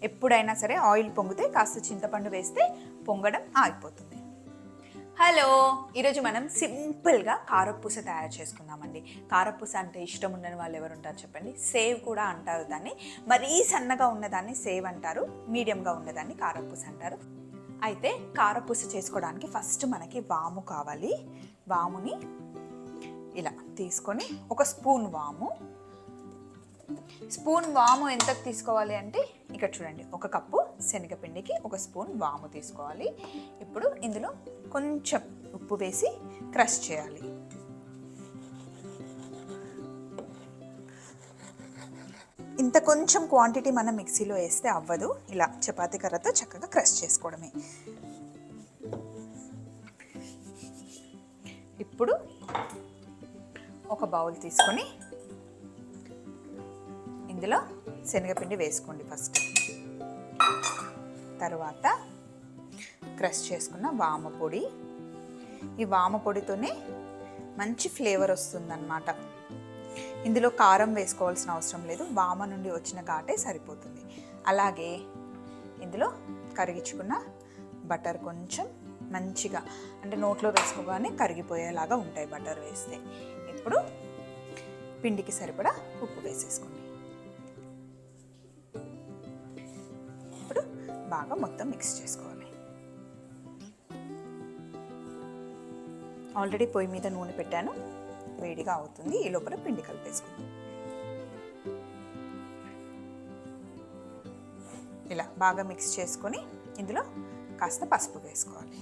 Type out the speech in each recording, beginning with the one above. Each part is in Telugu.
ఎప్పుడైనా సరే ఆయిల్ పొంగితే కాస్త చింతపండు వేస్తే పొంగడం ఆగిపోతుంది. హలో, ఈరోజు మనం సింపుల్గా కారపూస తయారు చేసుకుందామండి. కారపూస అంటే ఇష్టం ఉండని వాళ్ళు ఎవరు ఉంటారు చెప్పండి? సేవ్ కూడా అంటారు దాన్ని. మరీ సన్నగా ఉన్నదాన్ని సేవ్ అంటారు, మీడియంగా ఉన్నదాన్ని కారపూస అంటారు. అయితే కారపూస చేసుకోవడానికి ఫస్ట్ మనకి వాము కావాలి. వాముని ఇలా తీసుకొని ఒక స్పూన్ వాము ఎంతకు తీసుకోవాలి అంటే ఇక్కడ చూడండి, ఒక కప్పు శనగపిండికి ఒక స్పూన్ వాము తీసుకోవాలి. ఇప్పుడు ఇందులో కొంచెం ఉప్పు వేసి క్రష్ చేయాలి. ఇంత కొంచెం క్వాంటిటీ మనం మిక్సీలో వేస్తే అవ్వదు, ఇలా చపాతీ కర్రతో చక్కగా క్రష్ చేసుకోవడమే. ఇప్పుడు ఒక బౌల్ తీసుకొని ఇందులో శనగపిండి వేసుకోండి ఫస్ట్. తర్వాత క్రష్ చేసుకున్న వామ పొడి. ఈ వామ పొడితోనే మంచి ఫ్లేవర్ వస్తుందన్నమాట. ఇందులో కారం వేసుకోవాల్సిన అవసరం లేదు, వామ నుండి వచ్చిన ఘాటే సరిపోతుంది. అలాగే ఇందులో కరిగించుకున్న బటర్ కొంచెం మంచిగా అంటే నోట్లో వేసుకోగానే కరిగిపోయేలాగా ఉంటాయి బటర్ వేస్తే. ఇప్పుడు పిండికి సరిపడా ఉప్పు వేసేసుకోండి. ఇప్పుడు బాగా మొత్తం మిక్స్ చేసుకోవాలి. ఆల్రెడీ పొయ్యి మీద నూనె పెట్టాను, వేడిగా అవుతుంది. ఈ లోపల పిండి కలిపేసుకుందాం. ఇలా బాగా మిక్స్ చేసుకొని ఇందులో కాస్త పసుపు వేసుకోవాలి.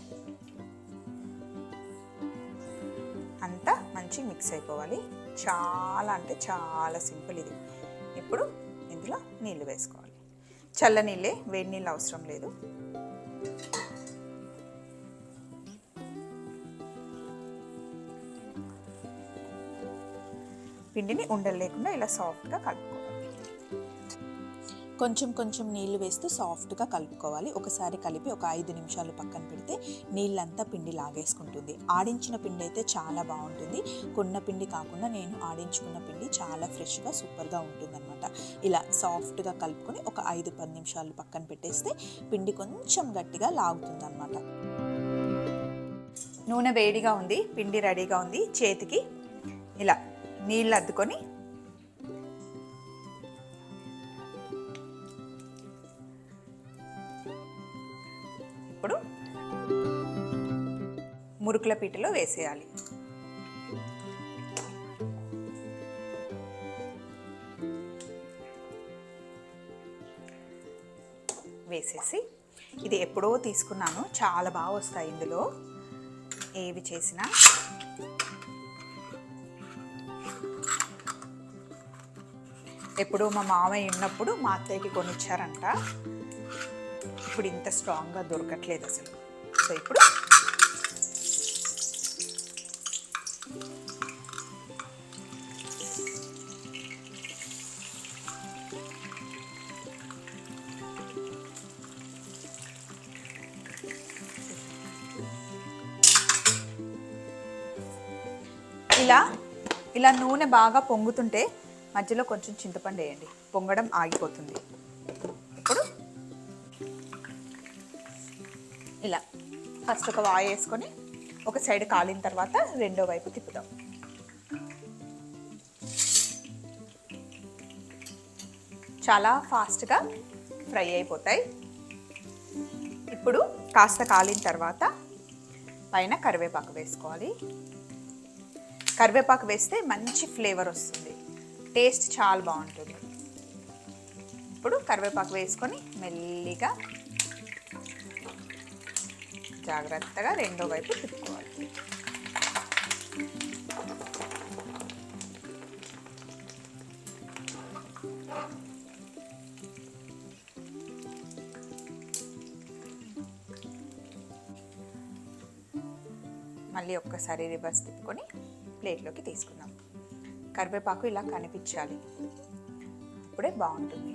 అంతా మంచి మిక్స్ అయిపోవాలి. చాలా అంటే చాలా సింపుల్ ఇది. ఇప్పుడు ఇందులో నీళ్ళు వేసుకోవాలి. చల్ల నీళ్ళే, వేడి నీళ్ళు అవసరం లేదు. పిండిని ఉండలు లేకుండా ఇలా సాఫ్ట్గా కలుపుకోవాలి. కొంచెం నీళ్లు వేస్తూ సాఫ్ట్గా కలుపుకోవాలి. ఒకసారి కలిపి ఒక 5 నిమిషాలు పక్కన పెడితే నీళ్ళంతా పిండి లాగేసుకుంటుంది. ఆడించిన పిండి అయితే చాలా బాగుంటుంది. కొన్న పిండి కాకుండా నేను ఆడించుకున్న పిండి చాలా ఫ్రెష్గా సూపర్గా ఉంటుందన్నమాట. ఇలా సాఫ్ట్గా కలుపుకొని ఒక 5-10 నిమిషాలు పక్కన పెట్టేస్తే పిండి కొంచెం గట్టిగా లాగుతుందన్నమాట. నూనె వేడిగా ఉంది, పిండి రెడీగా ఉంది. చేతికి ఇలా నీళ్ళు అద్దుకొని ఇప్పుడు మురుకుల పీటలో వేసేయాలి. వేసేసి ఇది ఎప్పుడో తీసుకున్నాను, చాలా బాగా వస్తాయి ఇందులో ఏవి చేసినా. ఎప్పుడో మా మామయ్య ఉన్నప్పుడు మా అత్తయ్యకి కొనిచ్చారంట. ఇప్పుడు ఇంత స్ట్రాంగ్గా దొరకట్లేదు అసలు. సో ఇప్పుడు ఇలా నూనె బాగా పొంగుతుంటే మధ్యలో కొంచెం చింతపండు వేయండి, పొంగడం ఆగిపోతుంది. ఇప్పుడు ఇలా ఫస్ట్ ఒక వాయి వేసుకొని ఒక సైడ్ కాలిన తర్వాత రెండో వైపు తిప్పుదాం. చాలా ఫాస్ట్గా ఫ్రై అయిపోతాయి. ఇప్పుడు కాస్త కాలిన తర్వాత పైన కరివేపాకు వేసుకోవాలి. కరివేపాకు వేస్తే మంచి ఫ్లేవర్ వస్తుంది, టేస్ట్ చాలా బాగుంటుంది. ఇప్పుడు కరివేపాకు వేసుకొని మెల్లిగా జాగ్రత్తగా రెండో వైపు తిప్పుకోవాలి. మళ్ళీ ఒక్కసారి రివర్స్ తిప్పుకొని ప్లేట్లోకి తీసుకుందాం. కరివేపాకు ఇలా కనిపించాలి, అప్పుడే బాగుంటుంది.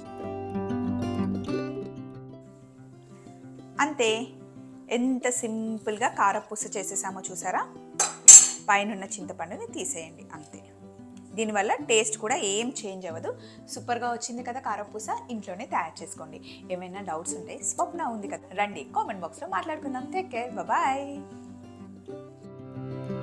అంతే, ఎంత సింపుల్గా కారపూస చేసేసామో చూసారా. పైనున్న చింతపండుని తీసేయండి, అంతే. దీనివల్ల టేస్ట్ కూడా ఏం చేంజ్ అవ్వదు. సూపర్గా వచ్చింది కదా కారపూస. ఇంట్లోనే తయారు చేసుకోండి. ఏమైనా డౌట్స్ ఉంటే స్వప్న ఉంది కదా, రండి కామెంట్ బాక్స్లో మాట్లాడుకుందాం. Take care, bye.